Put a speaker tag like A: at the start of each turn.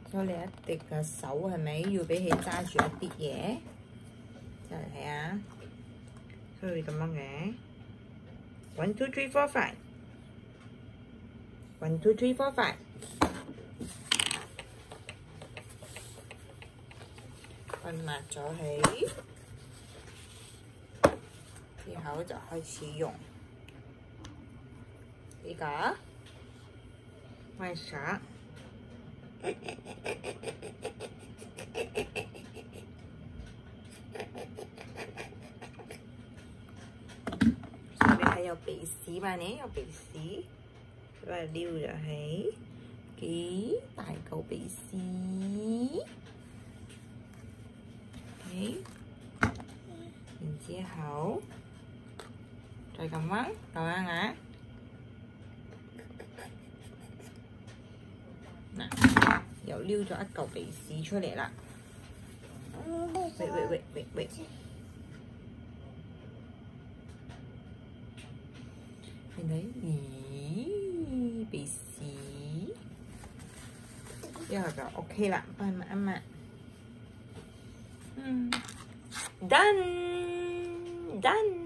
A: 有你一滴嘅手係咪要俾佢揸住一啲嘢？就嚟睇下，佢會咁樣嘅。1 2 3 4 5 1 2 3 4 5混埋咗佢，之後就開始用呢個外刷。上面係有鼻屎嘛？呢有鼻屎，咁啊撩咗佢幾大嚿鼻屎。OK， 然之後再咁樣啊！嗱，又撩咗一嚿鼻屎出嚟啦！喂！見到？咦，鼻屎，之後就 OK 啦，幫佢抹一抹。done。